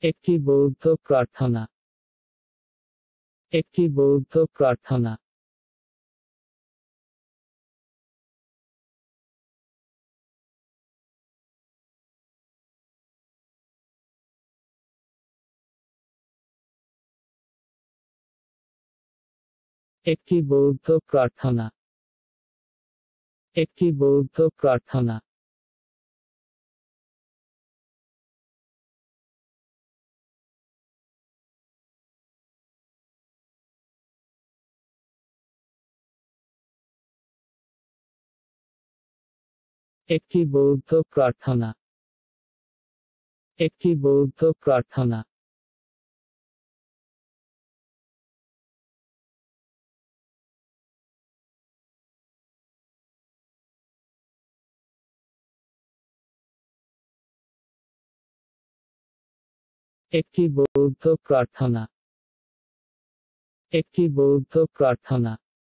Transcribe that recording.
একটি বৌদ্ধ প্রার্থনা। একটি বৌদ্ধ প্রার্থনা। একটি বৌদ্ধ প্রার্থনা। একটি বৌদ্ধ প্রার্থনা। একটি বৌদ্ধ প্রার্থনা। একটি বৌদ্ধ প্রার্থনা। একটি বৌদ্ধ প্রার্থনা। একটি বৌদ্ধ প্রার্থনা।